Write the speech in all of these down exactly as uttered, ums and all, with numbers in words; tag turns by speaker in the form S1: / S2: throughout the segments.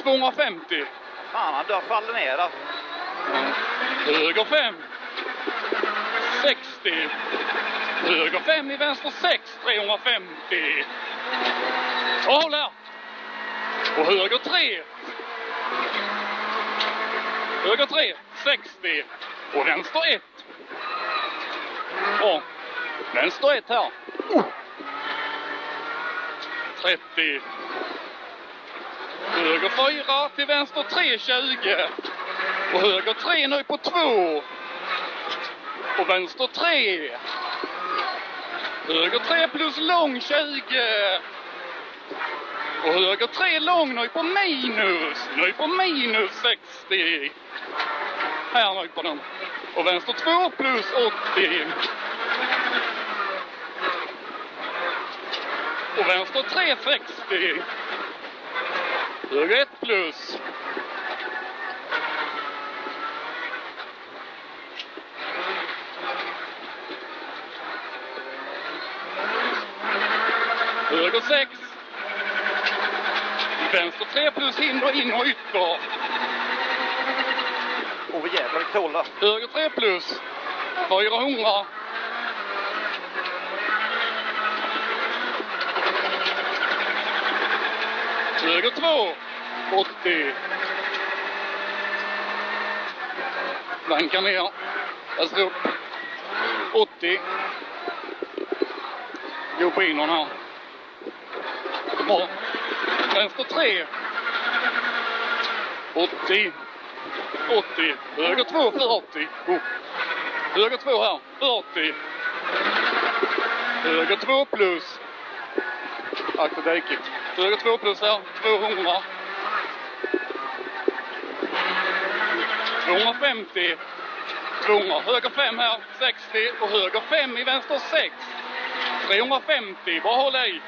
S1: tvåhundrafemtio.
S2: Fan, han dör, faller ner där.
S1: Höger fem. sextio. Höger fem i vänster sex. trehundrafemtio. Och håll här. Och höger tre. Höger tre. sextio. Och vänster ett. Och vänster ett här. trettio. Höger fyra till vänster tre. tjugo. Och höger tre nu på två. Och vänster tre. Höger tre plus lång tjugo. Och höger tre lång nu på minus. Nu på minus sextio. Här nu på den. Och vänster två plus åttio. Och vänster tre sextio. Höger ett plus. Höger sex. Vänster tre plus hinder in och ytter.
S2: Åh oh, jävlar, det tål.
S1: Höger tre plus. fyrahundra. Höger två. åttio. Vankar ner. Jag står upp. åttio. Gå på innan här. Bra. Vänster tre. åttio. åttio. Höger två fyrtio. Oh. Höger två här. fyrtio. Höger två plus. Akta däcket. Höger två plus här. tvåhundra. tvåhundrafemtio. tvåhundra. Höger fem här. sextio. Och höger fem i vänster sex. trehundrafemtio. Bara håll i.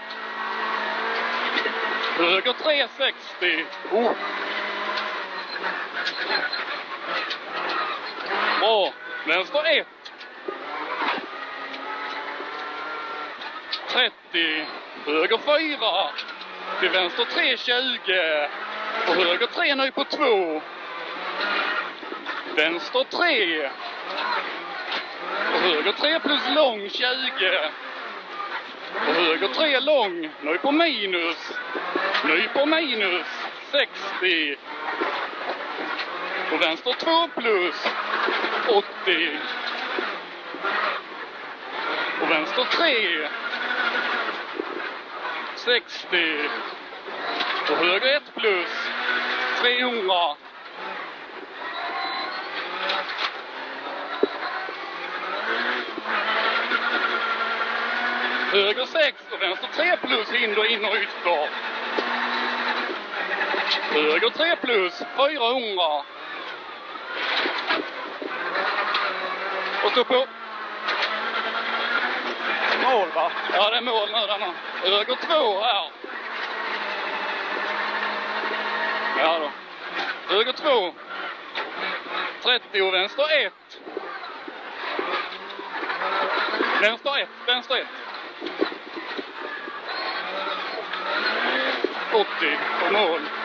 S1: Höger tre sextio. Oh. Bra. Vänster ett. trettio. Höger fyra. Till vänster tre tjugo. Och höger tre nu på två. Vänster tre. Och höger tre plus lång tjugo. Och höger tre lång. Nu på minus. Nu på minus. sextio. Och vänster två plus. åttio. Och vänster tre. sextio. Och höger ett plus. trehundra. Höger sex och vänster tre plus hinder in och ytter. Höger tre plus fyrahundra. Och stå på.
S2: Mål va?
S1: Ja, det är mål nu denna. Höger två här. Ja då. Höger två. trettio och vänster ett. Vänster ett. Vänster ett. åttio och mål.